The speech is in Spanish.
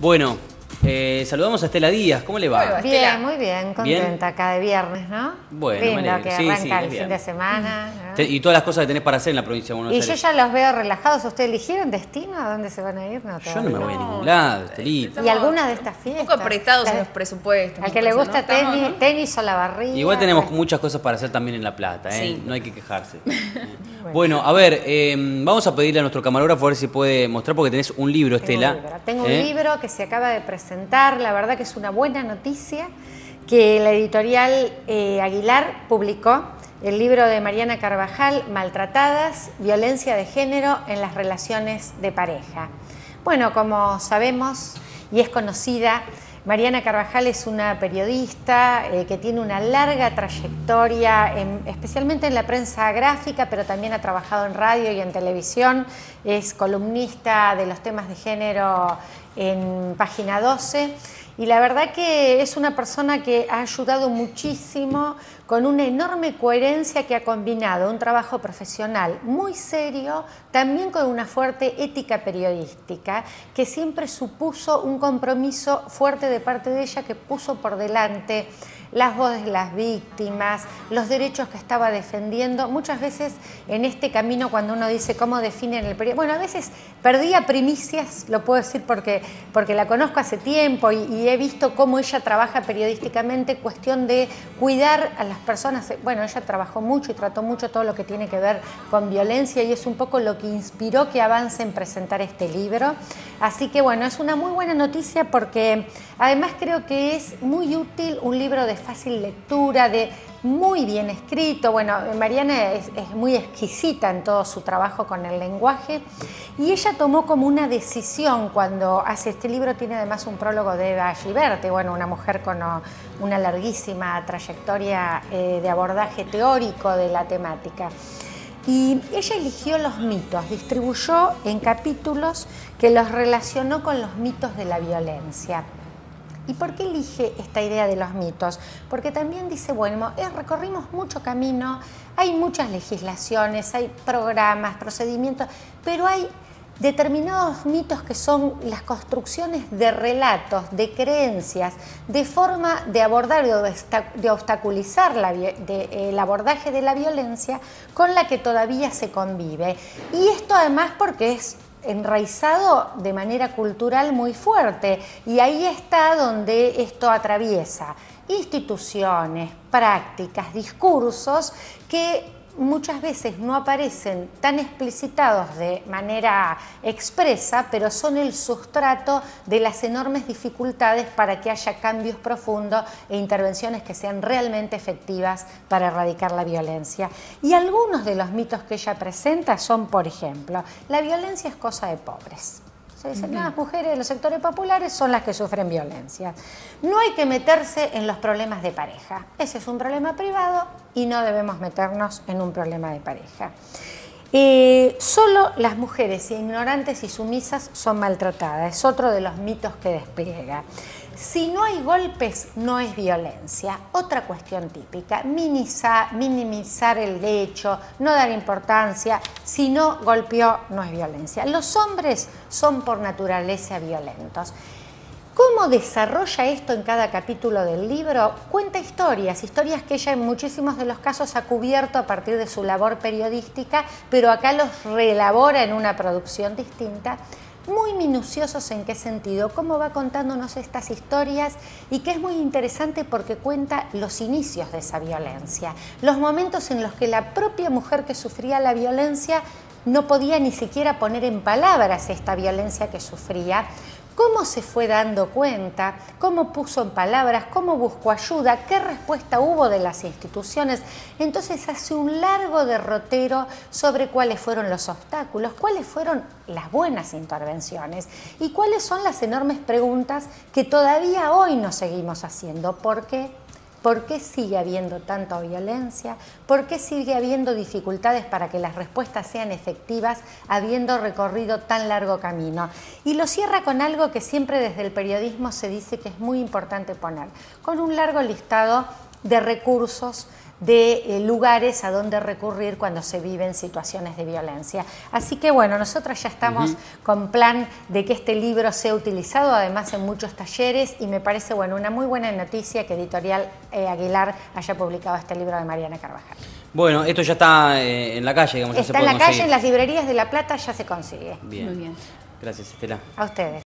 Bueno, saludamos a Estela Díaz. ¿Cómo le va? Bien, muy bien, contenta acá de viernes, ¿no? Bueno, lindo que sí, arranca sí, el fin de semana, ¿no? Y todas las cosas que tenés para hacer en la provincia de Buenos Aires. Y yo ya los veo relajados. ¿Ustedes eligieron destino? ¿A dónde se van a ir? No, yo no me voy a ningún lado, Estelita. ¿Y alguna de estas fiestas? Un poco apretados en los presupuestos. Al que le gusta tenis o la barriga. Igual tenemos muchas cosas para hacer también en La Plata, ¿eh? Sí. No hay que quejarse. Bueno, a ver, vamos a pedirle a nuestro camarógrafo a ver si puede mostrar, porque tenés un libro, Estela. Tengo un libro que se acaba de presentar, la verdad que es una buena noticia, que la editorial Aguilar publicó el libro de Mariana Carvajal, Maltratadas, violencia de género en las relaciones de pareja. Bueno, como sabemos y es conocida, Mariana Carvajal es una periodista que tiene una larga trayectoria, especialmente en la prensa gráfica, pero también ha trabajado en radio y en televisión. Es columnista de los temas de género en Página 12. Y la verdad que es una persona que ha ayudado muchísimo, con una enorme coherencia, que ha combinado un trabajo profesional muy serio, también con una fuerte ética periodística, que siempre supuso un compromiso fuerte de parte de ella, que puso por delante las voces de las víctimas, los derechos que estaba defendiendo. Muchas veces en este camino, cuando uno dice cómo definen el periodismo, bueno, a veces perdía primicias, lo puedo decir porque la conozco hace tiempo y he visto cómo ella trabaja periodísticamente, cuestión de cuidar a las personas. Bueno, ella trabajó mucho y trató mucho todo lo que tiene que ver con violencia, y es un poco lo que inspiró que avance en presentar este libro. Así que bueno, es una muy buena noticia, porque además creo que es muy útil, un libro de fácil lectura, de muy bien escrito. Bueno, Mariana es muy exquisita en todo su trabajo con el lenguaje, y ella tomó como una decisión cuando hace este libro. Tiene además un prólogo de Eva Gilberti, bueno, una mujer con una larguísima trayectoria de abordaje teórico de la temática. Y ella eligió los mitos, distribuyó en capítulos que los relacionó con los mitos de la violencia. ¿Y por qué elige esta idea de los mitos? Porque también dice, bueno, recorrimos mucho camino, hay muchas legislaciones, hay programas, procedimientos, pero hay determinados mitos que son las construcciones de relatos, de creencias, de forma de abordar o de obstaculizar el abordaje de la violencia con la que todavía se convive. Y esto además porque es enraizado de manera cultural muy fuerte, y ahí está donde esto atraviesa instituciones, prácticas, discursos que muchas veces no aparecen tan explicitados de manera expresa, pero son el sustrato de las enormes dificultades para que haya cambios profundos e intervenciones que sean realmente efectivas para erradicar la violencia. Y algunos de los mitos que ella presenta son, por ejemplo, la violencia es cosa de pobres. Se dicen, las mujeres de los sectores populares son las que sufren violencia. No hay que meterse en los problemas de pareja. Ese es un problema privado y no debemos meternos en un problema de pareja. Solo las mujeres ignorantes y sumisas son maltratadas. Es otro de los mitos que despliega. Si no hay golpes, no es violencia. Otra cuestión típica, minimizar el hecho, no dar importancia. Si no golpeó, no es violencia. Los hombres son por naturaleza violentos. ¿Cómo desarrolla esto en cada capítulo del libro? Cuenta historias que ella en muchísimos de los casos ha cubierto a partir de su labor periodística, pero acá los reelabora en una producción distinta. Muy minuciosos en qué sentido, cómo va contándonos estas historias, y que es muy interesante porque cuenta los inicios de esa violencia, los momentos en los que la propia mujer que sufría la violencia no podía ni siquiera poner en palabras esta violencia que sufría, cómo se fue dando cuenta, cómo puso en palabras, cómo buscó ayuda, qué respuesta hubo de las instituciones. Entonces hace un largo derrotero sobre cuáles fueron los obstáculos, cuáles fueron las buenas intervenciones y cuáles son las enormes preguntas que todavía hoy nos seguimos haciendo. ¿Por qué? ¿Por qué sigue habiendo tanta violencia? ¿Por qué sigue habiendo dificultades para que las respuestas sean efectivas, habiendo recorrido tan largo camino? Y lo cierra con algo que siempre desde el periodismo se dice que es muy importante poner, con un largo listado de recursos, de lugares a donde recurrir cuando se viven situaciones de violencia. Así que bueno, nosotros ya estamos con plan de que este libro sea utilizado, además en muchos talleres, y me parece bueno, una muy buena noticia que Editorial Aguilar haya publicado este libro de Mariana Carvajal. Bueno, esto ya está en la calle, digamos, ya se Está puede en la calle, conseguir. en las librerías de La Plata ya se consigue. Bien. Muy bien. Gracias, Estela. A ustedes.